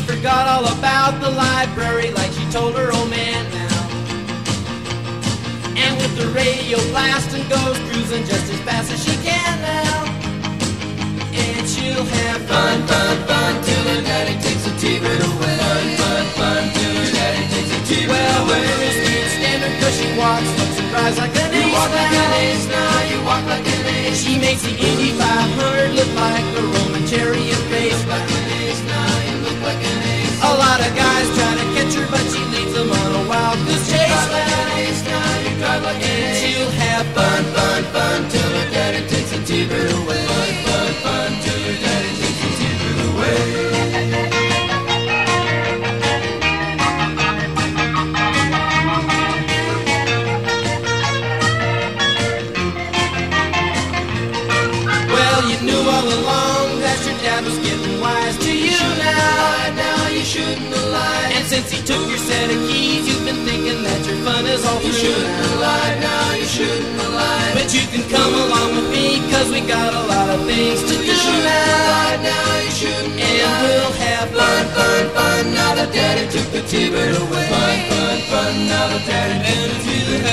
forgot all about the library like she told her old man now. And with the radio blasting goes cruising just as fast as she can now. And she'll have fun, fun, fun till her daddy takes a T-bird away. Fun, fun, fun till her daddy takes a T-bird away. Well, the speed standard cause she walks, looks surprised like an ace. You walk like an ace now, you walk like an ace. She makes the Indy 500 look like a Roman chariot race. Like an ace now, you look like an ace. A lot of guys try to catch her, but she leads them on a wild goose chase. You drive like an ace now, you drive like an ace. She'll have fun, fun, fun till her daddy takes a T-bird away. Fun, fun, fun till her daddy takes a T-bird away. You knew all along that your dad was getting wise to you now. Now you shouldn't have lied. And since he took your set of keys, you've been thinking that your fun is all through. You shouldn't have lied. Now you shouldn't have lied. But you can come along with me, cause we got a lot of things to do now. Now you shouldn't have lied. And we'll have fun, fun, fun. Now the daddy took the T-bird away. Fun, fun, fun. Now the daddy took the T-bird away.